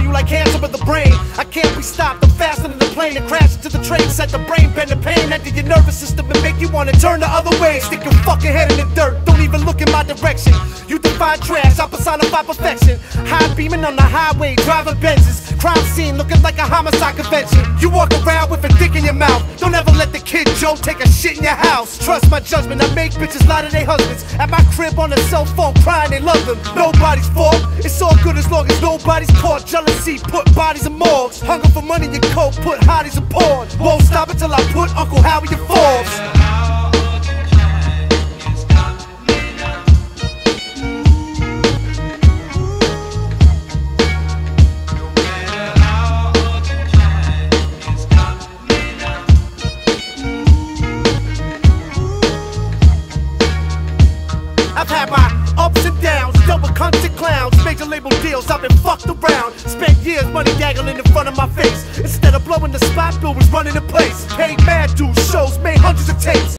you like cancer of the brain. I can't be stopped, I'm faster than the plane and crash into the train. Set the brain, bend the pain, enter your nervous system and make you wanna turn the other way. Stick your fucking head in the dirt, don't even look in my direction. You define trash, I personify perfection. High beaming on the highway, driving Benzes. Crime scene looking like a homicide convention. You walk around with a dick in your mouth. Don't ever let the kid Joe take a shit in your house. Trust my judgment, I make bitches lie to their husbands. At my crib on a cell phone crying they love them. Nobody's fault, it's all good as long as nobody's caught. Jealousy put bodies in morgues. Hunger for money in coke put hotties in porn. Won't stop until I put Uncle Howie in Forbes. I've had my ups and downs, dealt with cunts and clowns, major label deals, I've been fucked around. Spent years money dangling in front of my face. Instead of blowing the spot, Bill was running in place. Paid mad dues, shows, made hundreds of tapes.